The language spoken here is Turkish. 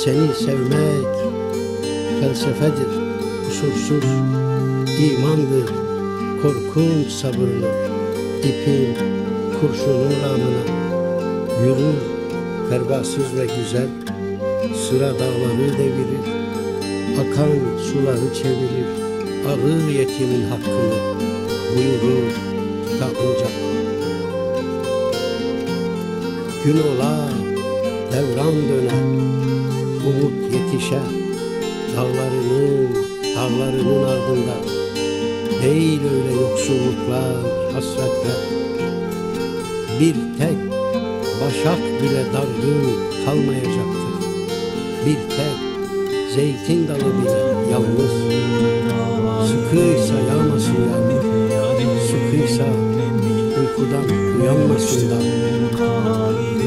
Seni sevmek felsefedir, kusursuz imandır. Korkunç sabırlı, ipin kurşunu namına yürür, pervasız ve güzel. Sıra dağları devirir, akan suları çevirir. Alır yetimin hakkını, buyurur kitabınca. Gün ola, devran döner, umut yetişer. Dağlarının ardında değil öyle yoksulluklar, hasretler. Bir tek başak bile dargın kalmayacaktır. Bir tek zeytin dalı bile yalnız. Sıkıysa yağmasın yani, sıkıysa uykudan uyanmasın da.